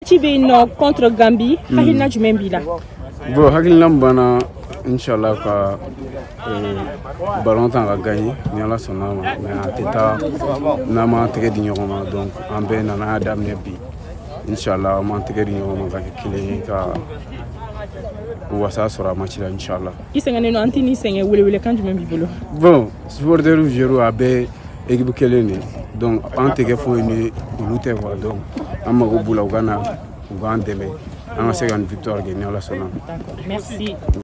Tibino contre Gambie, Hakilina Jumembila. Bon, Hakilina Mbana, Inch'Allah, ballon temps a gagné, ni ala sonna mais à teta nama tege di ñogoma donc en be nana adam nebi Inch'Allah man tege di ñogoma ka kile ka wasa sura match là Inch'Allah. Isengane no antini senge wele kan Jumembi bolo. Bon, supporter du Jero abe équipe kelene donc en tege fo ni lutte quoi donc amago bula ugana ugandele. On a une victoire gagnée à la semaine. Merci.